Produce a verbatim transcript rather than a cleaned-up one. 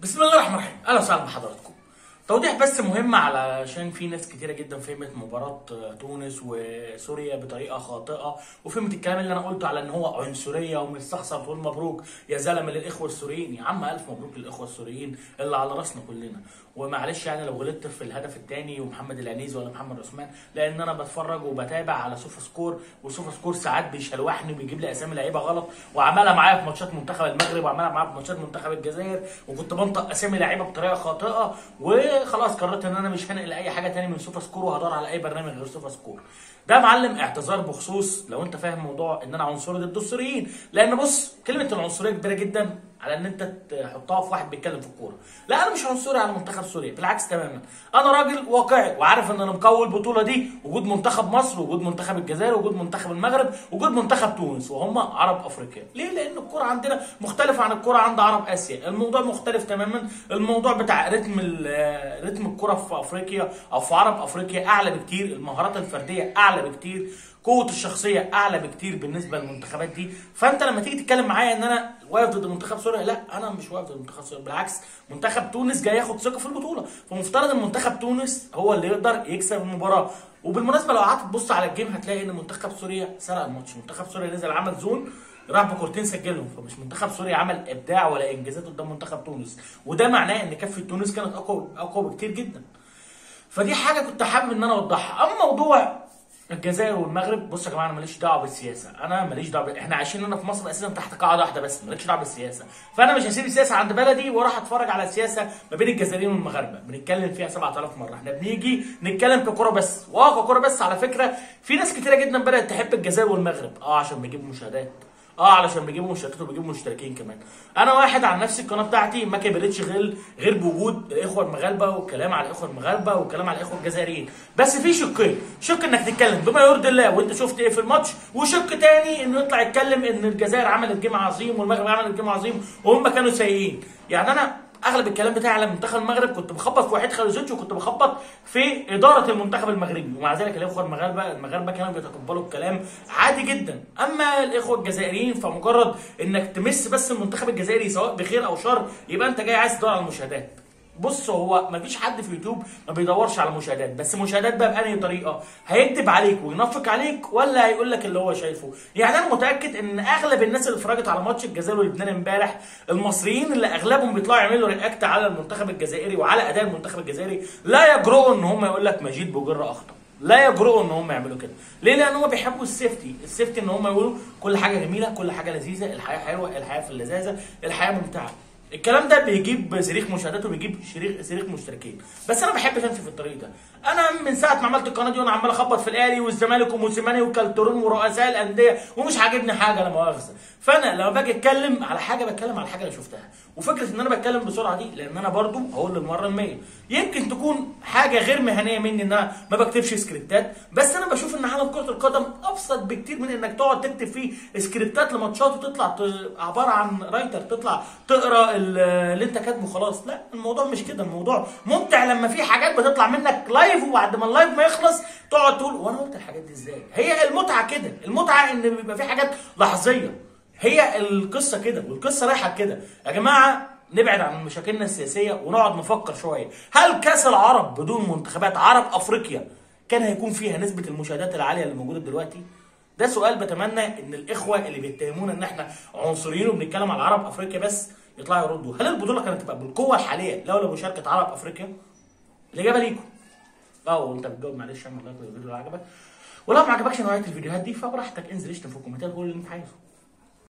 بسم الله الرحمن الرحيم، اهلا وسهلا بحضراتكم. توضيح بس مهم علشان في ناس كتيره جدا فهمت مباراه تونس وسوريا بطريقه خاطئه، وفهمت الكلام اللي انا قلته على ان هو عنصريه ومستخسر تقول مبروك يا زلمه للاخوه السوريين. يا عم الف مبروك للاخوه السوريين اللي على راسنا كلنا. ومعلش يعني لو غلطت في الهدف الثاني ومحمد العنيزي ولا محمد عثمان، لان انا بتفرج وبتابع على سوفا سكور، وسوفا سكور ساعات بيشلوحني وبيجيب لي اسامي لعيبه غلط، وعملها معايا في ماتشات منتخب المغرب وعملها معايا في ماتشات منتخب الجزائر، وكنت بنطق اسامي لعيبه بطريقه خاطئه. وخلاص قررت ان انا مش هنقل اي حاجه تاني من سوفا سكور وهدور على اي برنامج غير سوفا سكور. ده معلم اعتذار بخصوص لو انت فاهم موضوع ان انا عنصري ضد السوريين، لان بص كلمه العنصريه كبيره جدا على ان انت تحطها في واحد بيتكلم في الكوره. لا انا مش عنصري على منتخب سوريا، بالعكس تماما. انا راجل واقعي وعارف ان انا مقوي البطوله دي، وجود منتخب مصر وجود منتخب الجزائر وجود منتخب المغرب وجود منتخب تونس وهم عرب افريقيا. ليه؟ لان الكوره عندنا مختلفه عن الكوره عند عرب اسيا، الموضوع مختلف تماما. الموضوع بتاع رتم رتم الكوره في افريقيا او في عرب افريقيا اعلى بكتير، المهارات الفرديه اعلى بكتير، قوه الشخصيه اعلى بكتير بالنسبه للمنتخبات دي. فانت لما تيجي تتكلم معايا ان انا واقف ضد منتخب سوريا، لا انا مش واقف ضد منتخب سوريا، بالعكس منتخب تونس جاي ياخد ثقه في البطوله، فمفترض ان منتخب تونس هو اللي يقدر يكسب المباراه. وبالمناسبه لو قعدت تبص على الجيم هتلاقي ان منتخب سوريا سرق الماتش، منتخب سوريا نزل عمل زون راح بكورتين سجلهم، فمش منتخب سوريا عمل ابداع ولا انجازات قدام منتخب تونس، وده معناه ان كفه تونس كانت اقوى اقوى بكتير جدا. فدي حاجه كنت حابب ان انا اوضحها. اما موضوع الجزائر والمغرب، بص يا جماعه انا ماليش دعوه بالسياسه، انا ماليش دعوه ب... احنا عايشين هنا في مصر اساسا تحت قاعده واحده بس، ماليش دعوه بالسياسه. فانا مش هسيب السياسه عند بلدي واروح اتفرج على السياسه ما بين الجزائريين والمغاربه، بنتكلم فيها سبعة آلاف مره. احنا بنيجي نتكلم ككوره بس، واه ككوره بس. على فكره في ناس كتيره جدا بدات تحب الجزائر والمغرب، اه عشان بيجيبوا مشاهدات، اه علشان بيجيبوا مشتركات وبيجيبوا مشتركين كمان. انا واحد عن نفسي القناه بتاعتي ما كبرتش غير غير بوجود الاخوه المغاربه والكلام على الاخوه المغاربه والكلام على الاخوه الجزائريين، بس في شقين، شق انك تتكلم بما يرضي الله وانت شفت ايه في الماتش، وشق تاني انه يطلع يتكلم ان الجزائر عملت جيم عظيم والمغرب عملت جيم عظيم وهم كانوا سيئين. يعني انا اغلب الكلام بتاعي على منتخب المغرب كنت بخبط في وحيد خليزوتش وكنت بخبط في اداره المنتخب المغربي، ومع ذلك الاخوه المغاربه المغاربه كانوا بيتقبلوا الكلام عادي جدا. اما الاخوه الجزائريين فمجرد انك تمس بس المنتخب الجزائري سواء بخير او شر يبقى انت جاي عايز تدور على المشاهدات. بص هو مفيش حد في يوتيوب ما بيدورش على مشاهدات، بس مشاهدات بقى بأنهي طريقه؟ هيكذب عليك وينفق عليك ولا هيقول لك اللي هو شايفه؟ يعني انا متاكد ان اغلب الناس اللي اتفرجت على ماتش الجزائر ولبنان امبارح، المصريين اللي اغلبهم بيطلعوا يعملوا رياكت على المنتخب الجزائري وعلى اداء المنتخب الجزائري، لا يجرؤوا ان هم يقول لك مجيد بوجره اخطا، لا يجرؤوا ان هم يعملوا كده. ليه؟ لان هم بيحبوا السيفتي، السيفتي ان هم يقولوا كل حاجه جميله، كل حاجه لذيذه، الحياه حلوه، الحياه في اللذاذه، الحياه ممتعه. الكلام ده بيجيب صريخ مشاهدات وبيجيب صريخ صريخ مشتركين، بس انا ما بحبش امشي في الطريق ده. انا من ساعه ما عملت القناه دي وانا عمال اخبط في الاهلي والزمالك وموسيماني وكالترون ورؤساء الانديه ومش عاجبني حاجه لا مؤاخذه. فانا لما باجي اتكلم على حاجه بتكلم على حاجه انا شفتها، وفكره ان انا بتكلم بسرعه دي لان انا برضو هقول للمره المية يمكن تكون حاجه غير مهنيه مني ان انا ما بكتبش سكريبتات، بس انا بشوف ان عالم كره القدم ابسط بكتير من انك تقعد تكتب فيه سكريبتات لماتشات وتطلع عباره عن رايتر تطلع تقرا اللي انت كاتبه خلاص. لا الموضوع مش كده، الموضوع ممتع لما في حاجات بتطلع منك لايف وبعد ما اللايف ما يخلص تقعد تقول وانا قلت الحاجات دي ازاي. هي المتعه كده، المتعه ان بيبقى في حاجات لحظيه، هي القصه كده والقصه رايحه كده. يا جماعه نبعد عن مشاكلنا السياسيه ونقعد نفكر شويه، هل كاس العرب بدون منتخبات عرب افريقيا كان هيكون فيها نسبه المشاهدات العاليه اللي موجوده دلوقتي؟ ده سؤال بتمنى ان الاخوه اللي بيتهمونا ان احنا عنصريين وبنتكلم على عرب افريقيا بس يطلعوا يردوا. هل البطوله كانت تبقى بالقوه الحاليه لولا مشاركه عرب افريقيا؟ الاجابه ليكم. اه وانت بتجاوب معلش اعمل لايك للفيديو لو عجبك، ولو ما عجبكش نوعيه الفيديوهات دي فبراحتك انزل اشتم في الكومنتات وقول اللي انت عايزه.